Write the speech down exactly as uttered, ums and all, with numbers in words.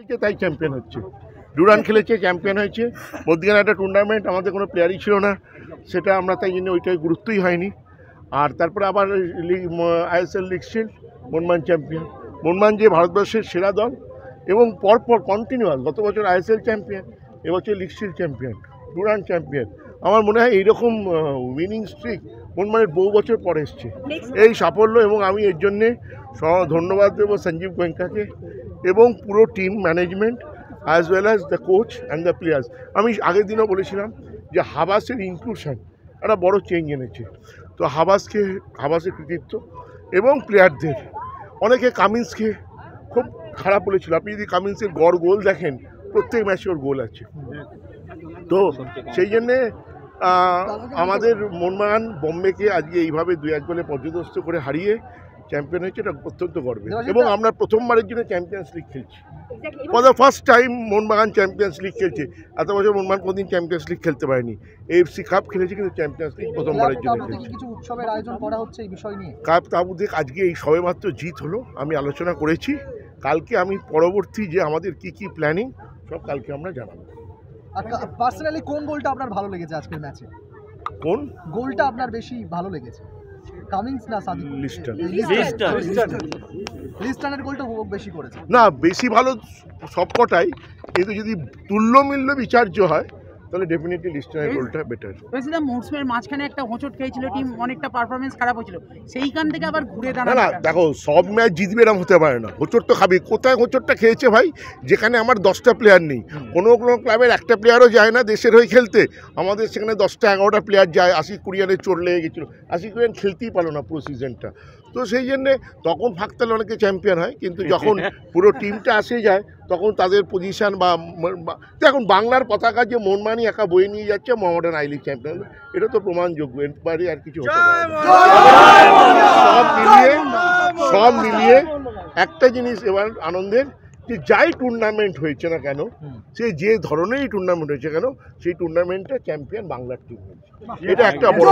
তাই চ্যাম্পিয়ন হচ্ছে। ডুরান খেলেছে, চ্যাম্পিয়ন হয়েছে। মধ্যখানে একটা টুর্নামেন্ট, আমাদের কোনো প্লেয়ারই ছিল না, সেটা আমরা তাই জন্য ওইটাই গুরুত্বই হয়নি। আর তারপরে আবার ISL league shield, Mohun Bagan champion. Mohun Bagan যে ভারতবর্ষের সেরা দল এবং পরপর কন্টিনিউয়াস, গত বছর আইএসএল চ্যাম্পিয়ন, এবছর league shield champion, Durand champion. আমার মনে হয় এইরকম উইনিং স্ট্রিক মোহনবাগানের বহু বছর পরে এসছে এই সাফল্য, এবং আমি এর জন্যে ধন্যবাদ দেবো সঞ্জীব গোয়েঙ্কাকে এবং পুরো team management as well as the coach and the players. আমি আগের দিনও বলেছিলাম যে হাবাসের ইনক্লুশন একটা বড় চেঞ্জ এনেছে, তো হাবাসকে হাবাসের কৃতিত্ব এবং প্লেয়ারদের। অনেকে কামিন্সকে খুব খারাপ বলেছিল, আপনি যদি কামিন্সের গড় গোল দেখেন, প্রত্যেক ম্যাচে ওর গোল আছে। তো সেই জন্যে আমাদের মোহনবাগান বোম্বেকে আজকে এইভাবে দুই এক গোলে পর্যদস্ত করে হারিয়ে চ্যাম্পিয়ন হয়েছে, এটা অত্যন্ত গর্বের। এবং আমরা প্রথমবারের জন্য চ্যাম্পিয়ন্স লিগ খেলছি, for the first time Mohun Bagan champions league খেলছে। এত বছর মোহনবাগান কোনদিন চ্যাম্পিয়ন্স লিগ খেলতে পারেনি, এএফসি কাপ খেলেছে কিন্তু চ্যাম্পিয়ন্স লিগ প্রথমবারের জন্য খেলছে। কাপ তাবুতে আজকে এই সবেমাত্র জিত হলো, আমি আলোচনা করেছি। কালকে আমি পরবর্তী যে আমাদের কি কি প্ল্যানিং সব কালকে আমরা জানাবো। পার্সোনালি কোন গোলটা আপনার ভালো লেগেছে আজকের ম্যাচে? কোন গোলটা আপনার বেশি ভালো লেগেছে, কামিন্স না সাদিক? লিস্টন। লিস্টনের গোলটা বেশি করেছে না, বেশি ভালো সবকটাই, কিন্তু যদি তুল্যমূল্য বিচার্য হয় তাহলে ডেফিনেটলি লিস্টনের গোলটা বেটার। বেশিদা মৌসুমের মাঝখানে একটা হোঁচট খেয়েছিল টিম, অনেকটা পারফরমেন্স খারাপ হয়েছিল, সেইখান থেকে আবার ঘুরে দাঁড়ানো। না না, দেখো সব ম্যাচ জিতবে এরকম হতে পারে না, হোঁচট তো খাবি। কোথায় হোঁচটটা খেয়েছে ভাই? যেখানে আমার দশটা প্লেয়ার নেই, কোনো কোনো ক্লাবের একটা প্লেয়ারও যায় না দেশের হয়ে খেলতে, আমাদের সেখানে দশটা এগারোটা প্লেয়ার যায়। আশিক কুরিয়ানের চোট লেগে গেছিলো, আশিক কুরিয়ান খেলতেই পারলো না পুরো সিজনটা। তো সেই জন্যে তখন ফাঁকতালে অনেকে চ্যাম্পিয়ন হয়, কিন্তু যখন পুরো টিমটা আসে যায় তখন তাদের পজিশান বা এখন বাংলার পতাকা যে মোহনবাগান একা বয়ে নিয়ে যাচ্ছে, মোহামেডান আই লিগ চ্যাম্পিয়ন, এটা তো প্রমাণযোগ্য। এর বাইরে আর কিছু হতে পারে না। সব মিলিয়ে সব মিলিয়ে একটা জিনিস এবার আনন্দের, যে যাই টুর্নামেন্ট হয়েছে না কেন, সে যে ধরনেরই টুর্নামেন্ট হয়েছে কেন, সেই টুর্নামেন্টটা চ্যাম্পিয়ন বাংলার টিম হয়েছে, এটা একটা বড়